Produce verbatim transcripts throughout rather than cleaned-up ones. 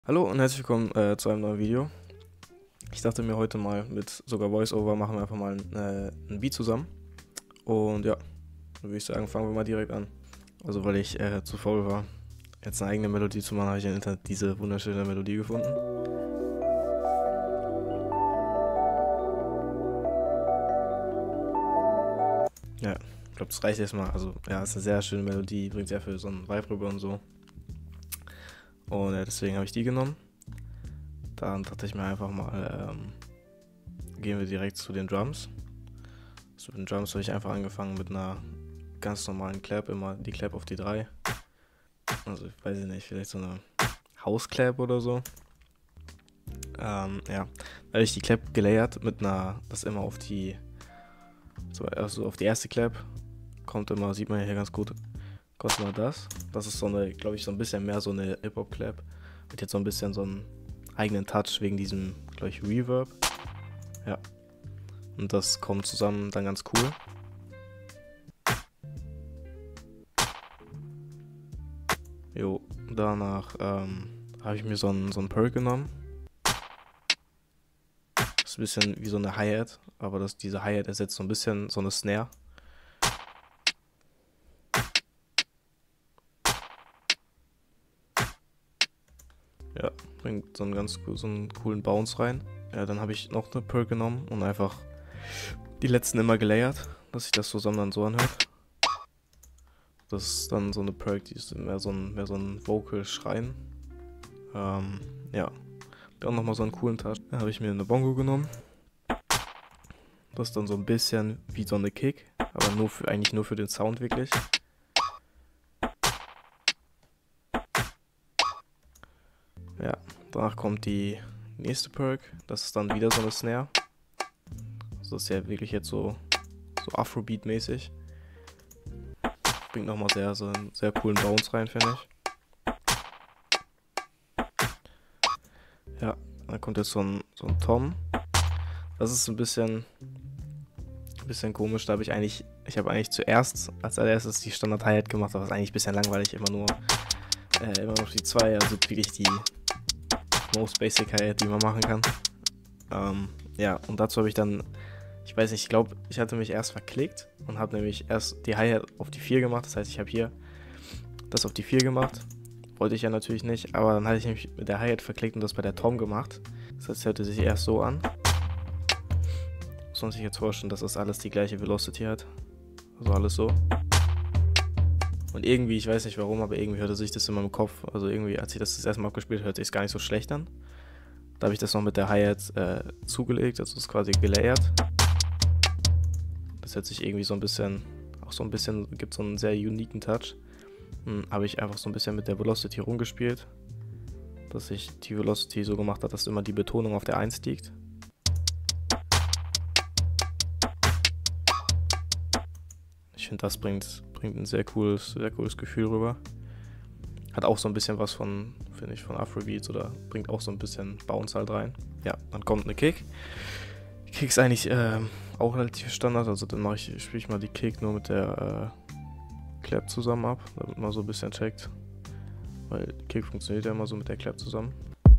Hallo und herzlich willkommen äh, zu einem neuen Video. Ich dachte mir heute mal mit sogar Voice-Over machen wir einfach mal ein, äh, ein Beat zusammen. Und ja, dann würde ich sagen, fangen wir mal direkt an. Also weil ich äh, zu faul war, jetzt eine eigene Melodie zu machen, habe ich im Internet diese wunderschöne Melodie gefunden. Ja, ich glaube, das reicht erstmal. Also ja, ist eine sehr schöne Melodie, bringt sehr viel so einen Vibe rüber und so. Und ja, deswegen habe ich die genommen. Dann dachte ich mir einfach mal, ähm, gehen wir direkt zu den Drums. Zu den Drums habe ich einfach angefangen mit einer ganz normalen Clap, immer die Clap auf die drei. Also ich weiß nicht, vielleicht so eine House-Clap oder so. Ähm, ja, da habe ich die Clap gelayert mit einer, das immer auf die, so, also auf die erste Clap kommt immer, sieht man hier ganz gut, kommt immer das. Das ist so eine, glaube ich, so ein bisschen mehr so eine Hip-Hop-Clap. Mit jetzt so ein bisschen so einen eigenen Touch wegen diesem, glaube ich, Reverb. Ja. Und das kommt zusammen dann ganz cool. Jo, danach ähm, habe ich mir so einen, so einen Perk genommen. Das ist ein bisschen wie so eine Hi-Hat, aber das, diese Hi-Hat ersetzt so ein bisschen so eine Snare. Ja, bringt so einen ganz so einen coolen Bounce rein. Ja, dann habe ich noch eine Perk genommen und einfach die letzten immer gelayert, dass sich das zusammen dann so anhört. Das ist dann so eine Perk, die ist mehr so ein, mehr so ein Vocal-Schreien. Ähm, ja. Dann nochmal so einen coolen Touch. Dann habe ich mir eine Bongo genommen. Das ist dann so ein bisschen wie so eine Kick, aber nur für, eigentlich nur für den Sound wirklich. Ja, danach kommt die nächste Perk. Das ist dann wieder so eine Snare. Also das ist ja wirklich jetzt so, so Afrobeat-mäßig. Bringt nochmal sehr, so einen sehr coolen Bounce rein, finde ich. Ja, dann kommt jetzt so ein, so ein Tom. Das ist ein bisschen, ein bisschen komisch. Da habe ich eigentlich, ich habe eigentlich zuerst als allererstes die Standard Hi-Hat gemacht, aber das ist eigentlich ein bisschen langweilig, immer nur, äh, immer noch die zwei, also wirklich die most basic Hi-Hat, die man machen kann. Ähm, ja, und dazu habe ich dann, ich weiß nicht, ich glaube, ich hatte mich erst verklickt und habe nämlich erst die Hi-Hat auf die vier gemacht. Das heißt, ich habe hier das auf die vier gemacht. Wollte ich ja natürlich nicht, aber dann hatte ich mich mit der Hi-Hat verklickt und das bei der Tom gemacht. Das heißt, es hörte sich erst so an. Muss man sich jetzt vorstellen, dass das alles die gleiche Velocity hat. Also alles so. Und irgendwie, ich weiß nicht warum, aber irgendwie hörte sich das in meinem Kopf, also irgendwie, als ich das das erste Mal abgespielt hörte, sich es gar nicht so schlecht an. Da habe ich das noch mit der Hi-Hat äh, zugelegt, also ist quasi gelayert. Das hört sich irgendwie so ein bisschen, auch so ein bisschen, gibt so einen sehr uniken Touch. Hm, habe ich einfach so ein bisschen mit der Velocity rumgespielt, dass sich die Velocity so gemacht hat, dass immer die Betonung auf der eins liegt. Ich finde, das bringt, bringt ein sehr cooles, sehr cooles Gefühl rüber. Hat auch so ein bisschen was von, finde ich, von Afrobeats oder bringt auch so ein bisschen Bounce halt rein. Ja, dann kommt eine Kick. Die Kick ist eigentlich äh, auch relativ Standard, also dann mache ich, spiele ich mal die Kick nur mit der äh, Clap zusammen ab, damit man so ein bisschen checkt. Weil die Kick funktioniert ja immer so mit der Clap zusammen.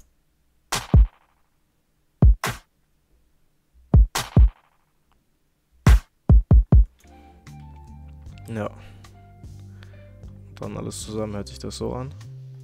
Ja. Dann alles zusammen hört sich das so an.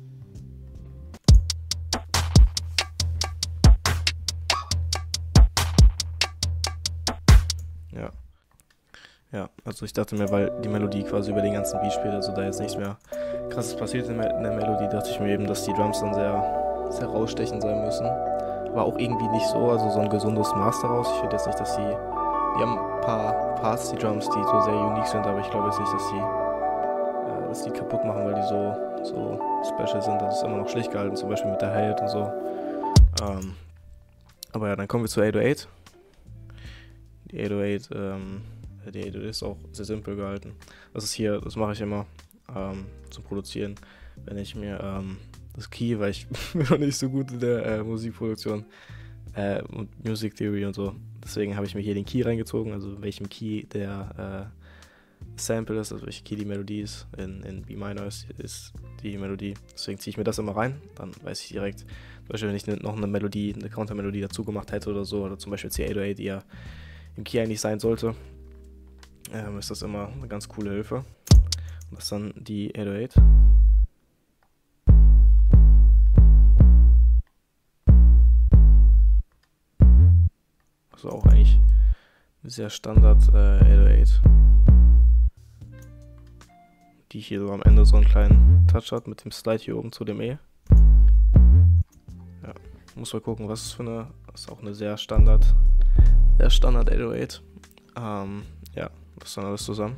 Ja. Ja, also ich dachte mir, weil die Melodie quasi über den ganzen Beat spielt, also da jetzt nichts mehr krasses passiert in der Melodie, dachte ich mir eben, dass die Drums dann sehr, sehr rausstechend sein müssen. Aber auch irgendwie nicht so, also so ein gesundes Maß daraus. Ich finde jetzt nicht, dass die, die haben ein paar Parts, die Drums, die so sehr unique sind, aber ich glaube jetzt nicht, dass die, äh, dass die kaputt machen, weil die so, so special sind. Das ist immer noch schlicht gehalten, zum Beispiel mit der Hi-Hat und so. Ähm, aber ja, dann kommen wir zu acht null acht. Die acht null acht, ähm, die acht null acht ist auch sehr simpel gehalten. Das ist hier, das mache ich immer ähm, zum Produzieren, wenn ich mir ähm, das Key, weil ich bin noch nicht so gut in der äh, Musikproduktion äh, und Music Theory und so. Deswegen habe ich mir hier den Key reingezogen, also in welchem Key der, äh, Sample ist, also welche Key die Melodie ist. In, in B Minor ist, ist die Melodie. Deswegen ziehe ich mir das immer rein. Dann weiß ich direkt, zum Beispiel, wenn ich ne, noch eine Melodie, eine Counter-Melodie dazu gemacht hätte oder so, oder zum Beispiel C acht null acht, die ja im Key eigentlich sein sollte, ähm, ist das immer eine ganz coole Hilfe. Und das ist dann die acht null acht. Also auch eigentlich sehr Standard äh, acht null acht. Die hier so am Ende so einen kleinen Touch hat mit dem Slide hier oben zu dem E. Ja, muss mal gucken, was es für eine. Das ist auch eine sehr Standard, sehr Standard acht null acht. Ähm, ja, das ist dann alles zusammen.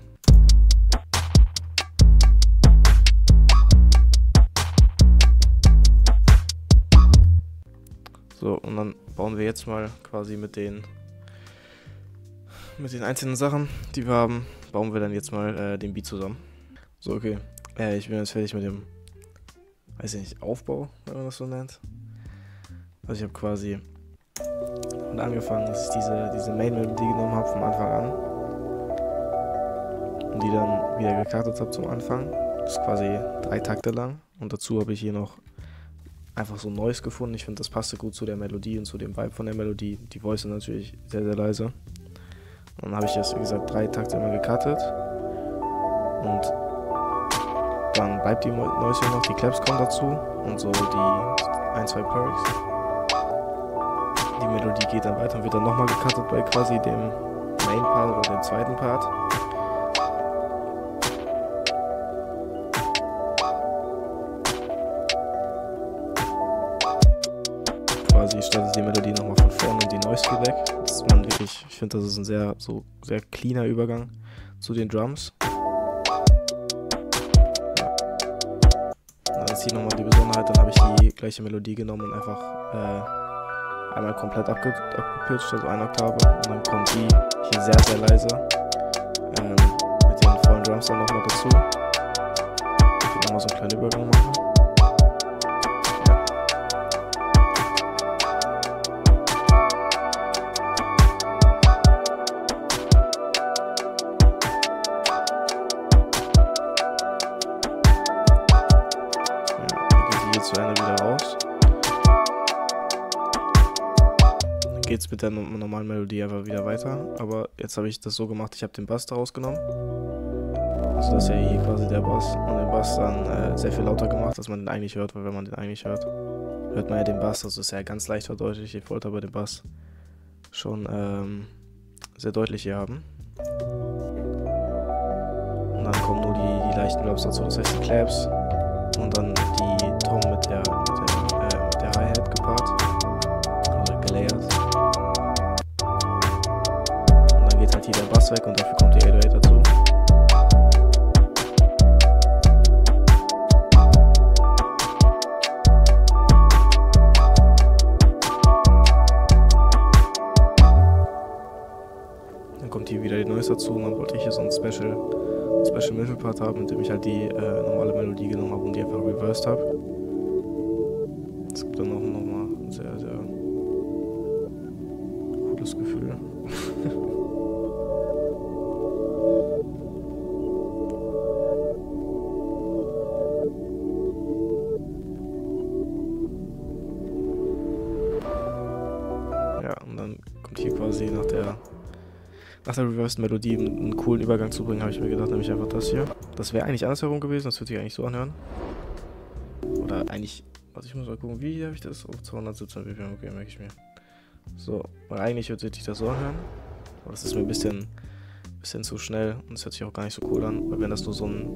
So, und dann bauen wir jetzt mal quasi mit den mit den einzelnen Sachen, die wir haben, bauen wir dann jetzt mal äh, den Beat zusammen. So, okay. Äh, ich bin jetzt fertig mit dem, weiß ich nicht, Aufbau, wenn man das so nennt. Also ich habe quasi und angefangen, dass ich diese, diese Main-Melodie genommen habe vom Anfang an und die dann wieder gekartet habe zum Anfang. Das ist quasi drei Takte lang und dazu habe ich hier noch einfach so Noise gefunden. Ich finde, das passte gut zu der Melodie und zu dem Vibe von der Melodie. Die Voice ist natürlich sehr, sehr leise. Und dann habe ich das, wie gesagt, drei Takte immer gekartet und dann bleibt die Noise hier noch, die Claps kommen dazu und so die ein, zwei Perks. Die Melodie geht dann weiter und wird dann nochmal gecuttet bei quasi dem Main Part oder dem zweiten Part. Quasi startet die Melodie nochmal von vorne und die Noise geht weg. Das ist man wirklich, ich finde, das ist ein sehr, so sehr cleaner Übergang zu den Drums. Dann ist hier nochmal die Besonderheit, dann habe ich die gleiche Melodie genommen und einfach äh, einmal komplett abge abgepitcht, also eine Oktave, und dann kommt die hier sehr, sehr leise ähm, mit den vollen Drums dann nochmal dazu. Ich will nochmal so einen kleinen Übergang machen. Zu Ende wieder raus. Dann geht es mit der normalen Melodie einfach wieder weiter. Aber jetzt habe ich das so gemacht, ich habe den Bass daraus genommen. Also das ist ja hier quasi der Bass. Und den Bass dann äh, sehr viel lauter gemacht, dass man den eigentlich hört, weil wenn man den eigentlich hört, hört man ja den Bass. Das ist ja ganz leicht verdeutlicht. Ich wollte aber den Bass schon ähm, sehr deutlich hier haben. Und dann kommen nur die, die leichten Drops dazu, das heißt die Claps. Und dann die Tom mit der, mit der, äh, mit der Hi-Hat gepaart. Also gelayert. Und dann geht halt hier der Bass weg und dafür kommt die acht null acht dazu. Dann kommt hier wieder die Noise dazu und dann wollte ich hier so ein Special Special Mittelpart haben, mit dem ich halt die äh, normale Melodie genommen habe und die einfach reversed habe. Das gibt dann auch nochmal ein sehr, sehr cooles Gefühl. Ja, und dann kommt hier quasi nach der nach der Reversed Melodie einen coolen Übergang zu bringen, habe ich mir gedacht, nämlich einfach das hier. Das wäre eigentlich andersherum gewesen, das würde sich eigentlich so anhören. Oder eigentlich, also ich muss mal gucken, wie habe ich das? Auf zweihundertsiebzehn B P M, okay, merke ich mir. So, weil eigentlich würde sich das so anhören. Aber das ist mir ein bisschen, bisschen zu schnell und es hört sich auch gar nicht so cool an, weil wenn das nur so ein...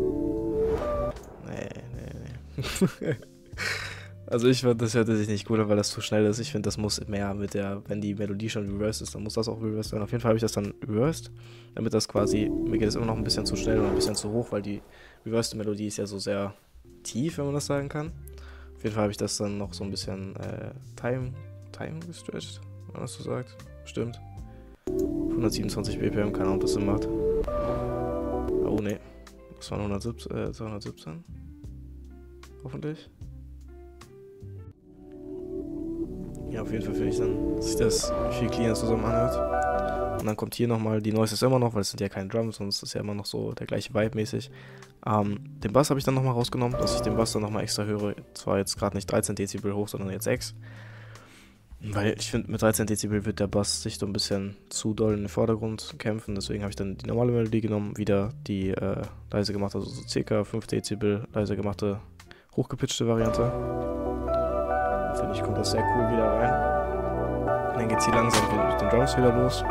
Nee, nee, nee. Also ich fand, das hörte sich nicht cool an, weil das zu schnell ist. Ich finde, das muss mehr mit der, wenn die Melodie schon reversed ist, dann muss das auch reversed sein. Auf jeden Fall habe ich das dann reversed, damit das quasi, mir geht es immer noch ein bisschen zu schnell oder ein bisschen zu hoch, weil die reversed Melodie ist ja so sehr tief, wenn man das sagen kann. Auf jeden Fall habe ich das dann noch so ein bisschen äh, time, time gestretched, wenn man das so sagt. Stimmt. hundertsiebenundzwanzig B P M, keine Ahnung, ob das Sinn macht. Oh ne, das waren hundertsiebzehn, äh, zweihundertsiebzehn. Hoffentlich. Ja, auf jeden Fall finde ich dann, dass sich das viel cleaner zusammen anhört. Und dann kommt hier nochmal, die Noise ist immer noch, weil es sind ja keine Drums, sonst ist es ja immer noch so der gleiche Vibe mäßig. Ähm, den Bass habe ich dann nochmal rausgenommen, dass ich den Bass dann nochmal extra höre. Zwar jetzt gerade nicht dreizehn Dezibel hoch, sondern jetzt sechs. Weil ich finde, mit dreizehn Dezibel wird der Bass sich so ein bisschen zu doll in den Vordergrund kämpfen. Deswegen habe ich dann die normale Melodie genommen, wieder die äh, leise gemachte, also so circa fünf Dezibel leise gemachte, hochgepitchte Variante. Finde ich, kommt das sehr cool wieder rein. Und dann geht es hier langsam mit den Drums wieder los.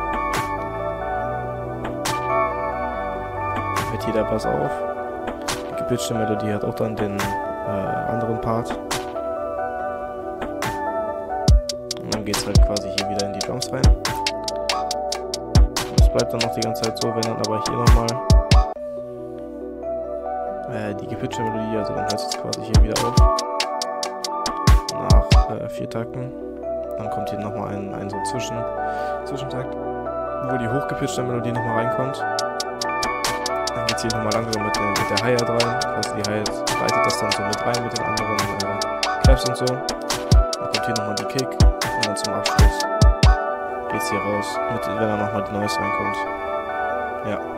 Hört hier der Bass auf. Die gepitchte Melodie hat auch dann den äh, anderen Part. Und dann geht es halt quasi hier wieder in die Drums rein. Das bleibt dann noch die ganze Zeit so, wenn dann aber hier nochmal äh, die gepitchte Melodie, also dann hört es jetzt quasi hier wieder auf. Nach äh, vier Takten. Dann kommt hier nochmal ein, ein so Zwischen, Zwischentakt, wo die hochgepitchte Melodie nochmal reinkommt. Dann geht es hier nochmal langsam mit, den, mit der Hi-Hat rein. Also die Hi-Hat leitet das dann so mit rein mit den anderen äh, Claps und so. Dann kommt hier nochmal die Kick und dann zum Abschluss geht es hier raus, mit, wenn dann nochmal die Noise reinkommt. Ja.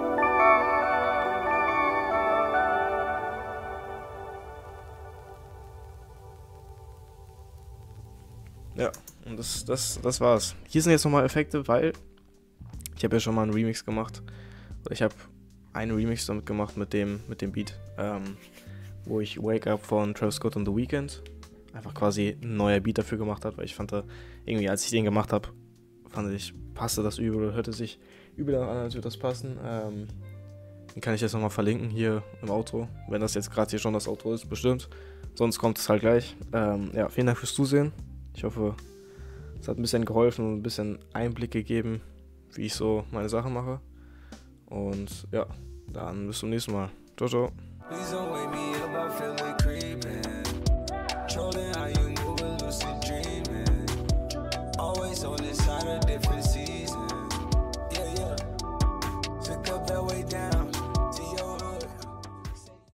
Ja, und das, das, das war's. Hier sind jetzt nochmal Effekte, weil ich habe ja schon mal einen Remix gemacht. Ich habe einen Remix damit gemacht mit dem, mit dem Beat, ähm, wo ich Wake Up von Travis Scott und The Weeknd einfach quasi ein neuer Beat dafür gemacht habe, weil ich fand, da irgendwie, als ich den gemacht habe, fand ich, passte das übel, hörte sich übel an, als würde das passen. Ähm, den kann ich jetzt nochmal verlinken hier im Outro, wenn das jetzt gerade hier schon das Outro ist, bestimmt. Sonst kommt es halt gleich. Ähm, ja, vielen Dank fürs Zusehen. Ich hoffe, es hat ein bisschen geholfen und ein bisschen Einblick gegeben, wie ich so meine Sachen mache. Und ja, dann bis zum nächsten Mal. Ciao, ciao.